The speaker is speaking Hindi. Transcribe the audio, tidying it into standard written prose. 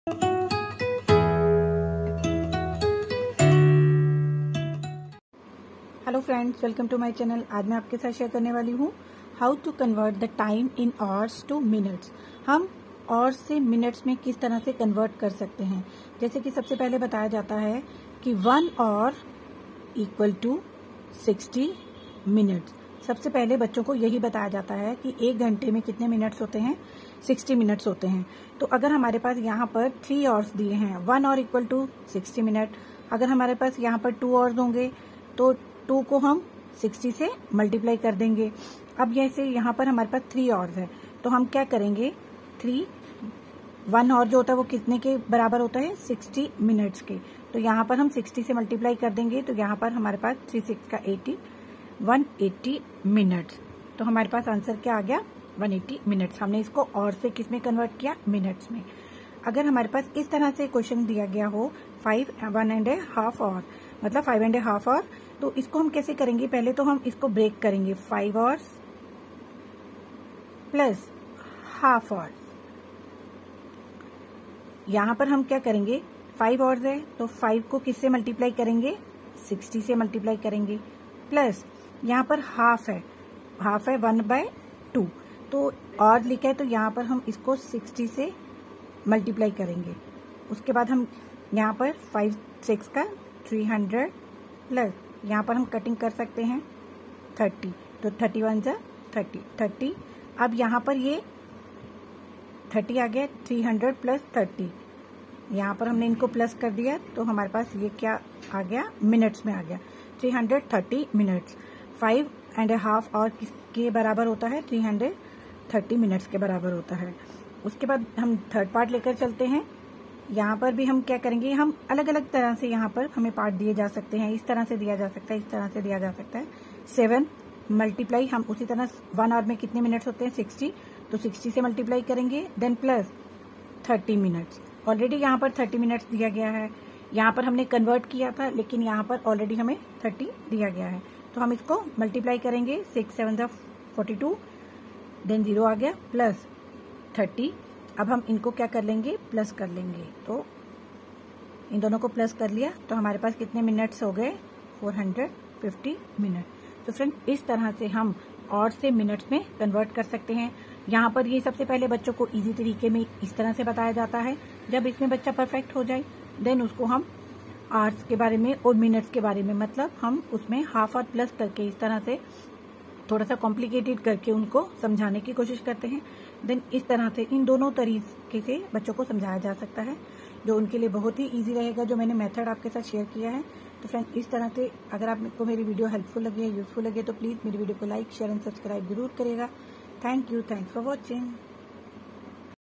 Hello friends, welcome to my channel. आज मैं आपके साथ शेयर करने वाली हूँ how to convert the time in hours to minutes. हम आवर्स से मिनट्स में किस तरह से कन्वर्ट कर सकते हैं। जैसे कि सबसे पहले बताया जाता है कि 1 आवर इक्वल टू 60 मिनट्स। सबसे पहले बच्चों को यही बताया जाता है कि 1 घंटे में कितने मिनट्स होते हैं, 60 मिनट्स होते हैं। तो अगर हमारे पास यहाँ पर 3 आवर्स दिए हैं, 1 आवर इक्वल टू 60 मिनट। अगर हमारे पास यहाँ पर 2 आवर्स होंगे तो 2 को हम 60 से मल्टीप्लाई कर देंगे। अब जैसे यहाँ पर हमारे पास 3 आवर्स है तो हम क्या करेंगे, 1 आवर जो होता है वो कितने के बराबर होता है, 60 मिनट्स के। तो यहाँ पर हम 60 से मल्टीप्लाई कर देंगे तो यहाँ पर हमारे पास 3 6 का 80, 180 मिनट्स। तो हमारे पास आंसर क्या आ गया, 180 मिनट्स। हमने इसको और से किस में कन्वर्ट किया, मिनट्स में। अगर हमारे पास इस तरह से क्वेश्चन दिया गया हो 1.5 आवर, मतलब 5.5 आवर, तो इसको हम कैसे करेंगे, पहले तो हम इसको ब्रेक करेंगे। 5 आवर्स प्लस हाफ आवर। यहां पर हम क्या करेंगे, 5 आवर्स है तो 5 को किससे मल्टीप्लाई करेंगे, 60 से मल्टीप्लाई करेंगे। प्लस यहाँ पर हाफ है 1/2, तो और लिखा है तो यहाँ पर हम इसको 60 से मल्टीप्लाई करेंगे। उसके बाद हम यहाँ पर 5 6 का 300 प्लस यहाँ पर हम कटिंग कर सकते हैं 30, तो 31 जा 30। अब यहाँ पर ये 30 आ गया, 300 प्लस 30, यहाँ पर हमने इनको प्लस कर दिया तो हमारे पास ये क्या आ गया, मिनट्स में आ गया, 330 मिनट्स। 5.5 आवर किसके बराबर होता है, 330 मिनट्स के बराबर होता है। उसके बाद हम थर्ड पार्ट लेकर चलते हैं। यहाँ पर भी हम क्या करेंगे, हम अलग अलग तरह से यहाँ पर हमें पार्ट दिए जा सकते हैं। इस तरह से दिया जा सकता है, इस तरह से दिया जा सकता है। 7 मल्टीप्लाई, हम उसी तरह 1 आवर में कितने मिनट्स होते हैं, 60, तो 60 से मल्टीप्लाई करेंगे। Then plus 30 minutes. ऑलरेडी यहाँ पर 30 मिनट्स दिया गया है, यहाँ पर हमने कन्वर्ट किया था लेकिन यहाँ पर ऑलरेडी हमें 30 दिया गया है, तो हम इसको मल्टीप्लाई करेंगे। 6 7 42, देन 0 आ गया, प्लस 30। अब हम इनको क्या कर लेंगे, प्लस कर लेंगे। तो इन दोनों को प्लस कर लिया तो हमारे पास कितने मिनट्स हो गए, 450 मिनट। तो फ्रेंड, इस तरह से हम और से मिनट्स में कन्वर्ट कर सकते हैं। यहाँ पर ये सबसे पहले बच्चों को इजी तरीके में इस तरह से बताया जाता है। जब इसमें बच्चा परफेक्ट हो जाए देन उसको हम आवर्स के बारे में और मिनट्स के बारे में, मतलब हम उसमें हाफ आवर प्लस करके इस तरह से थोड़ा सा कॉम्प्लिकेटेड करके उनको समझाने की कोशिश करते हैं। देन इस तरह से इन दोनों तरीके से बच्चों को समझाया जा सकता है, जो उनके लिए बहुत ही इजी रहेगा, जो मैंने मेथड आपके साथ शेयर किया है। तो फ्रेंड, इस तरह से अगर आपको मेरी वीडियो हेल्पफुल लगे, यूजफुल लगे, तो प्लीज मेरी वीडियो को लाइक, शेयर एंड सब्सक्राइब जरूर करेगा। Thank you, thanks for watching.